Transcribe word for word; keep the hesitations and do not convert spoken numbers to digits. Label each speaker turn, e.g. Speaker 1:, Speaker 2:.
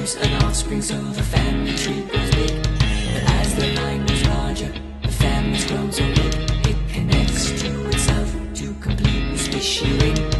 Speaker 1: produce an offspring, so the family tree grows big. But as the line grows larger, the family's grown so big, it connects to itself to complete the species ring.